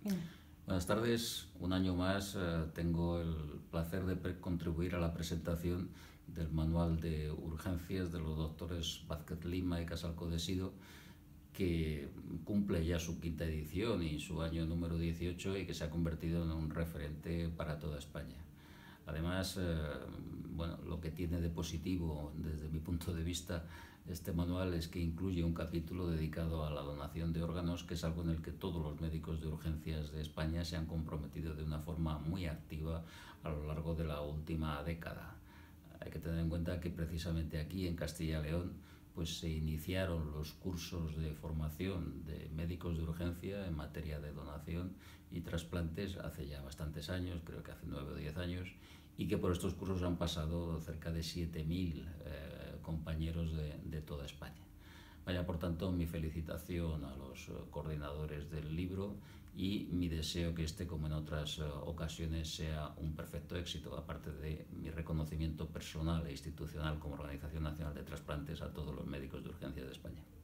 Dime. Buenas tardes. Un año más tengo el placer de contribuir a la presentación del Manual de Urgencias de los doctores Vázquez Lima y Casal Codesido, que cumple ya su quinta edición y su año número 18 y que se ha convertido en un referente para toda España. Además, lo que tiene de positivo desde mi punto de vista este manual es que incluye un capítulo dedicado a la donación de órganos, que es algo en el que todos los médicos de urgencias de España se han comprometido de una forma muy activa a lo largo de la última década. Hay que tener en cuenta que precisamente aquí en Castilla y León pues se iniciaron los cursos de formación de médicos de urgencia en materia de donación y trasplantes hace ya bastantes años, creo que hace 9 o 10 años, y que por estos cursos han pasado cerca de 7.000 compañeros de toda España. Vaya, por tanto, mi felicitación a los coordinadores del libro y mi deseo que este, como en otras ocasiones, sea un perfecto éxito, aparte de mi reconocimiento personal e institucional como Organización Nacional de Trasplantes a todos los médicos de urgencia de España.